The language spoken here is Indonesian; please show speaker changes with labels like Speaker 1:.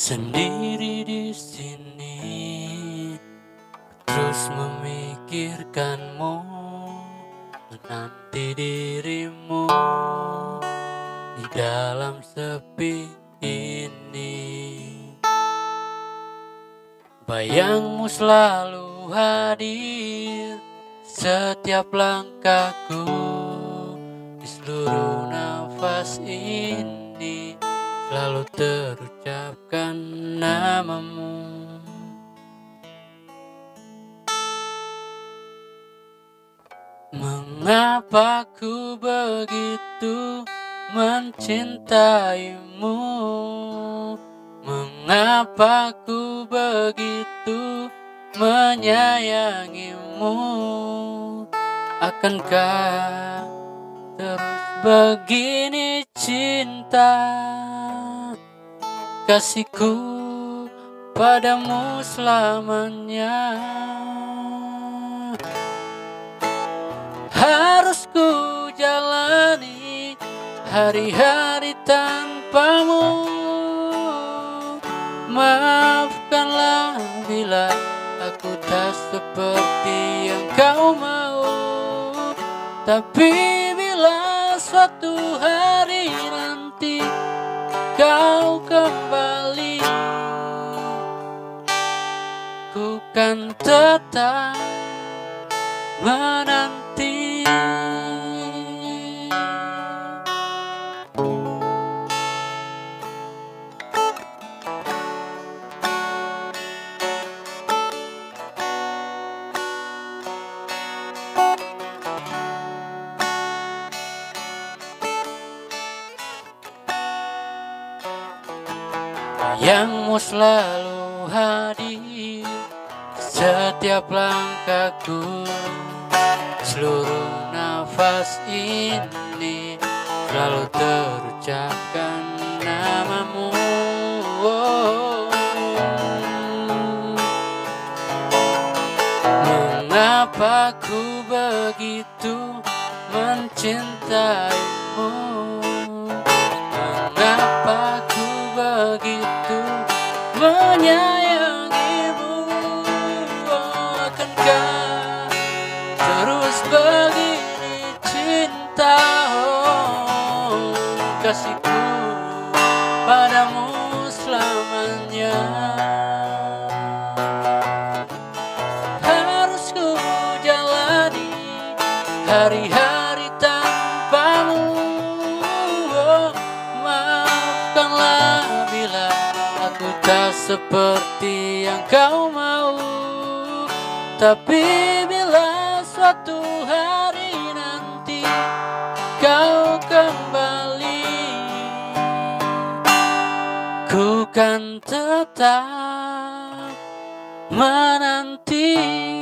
Speaker 1: Sendiri di sini, terus memikirkanmu, menanti dirimu di dalam sepi ini. Bayangmu selalu hadir setiap langkahku, di seluruh nafas ini selalu terucapkan namamu. Mengapa ku begitu mencintaimu? Mengapa ku begitu menyayangimu? Akankah terus begini cinta kasihku padamu selamanya? Harus ku jalani hari-hari tanpamu. Maafkanlah bila aku tak seperti yang kau mau. Tapi bila suatu hari nanti kau kembali, ku kan tetap menanti. Bayangmu selalu hadir setiap langkahku, seluruh nafas ini selalu terucapkan namamu. Mengapa ku begitu mencintaimu? Mengapa ku begitu menyayangimu? Akankah terus begini cinta, kasihku padamu selamanya? Harus ku jalani hari-hari tanpamu. Maafkanlah bila aku tak seperti yang kau mau. Tapi bila suatu hari nanti kau kembali, ku kan tetap menanti.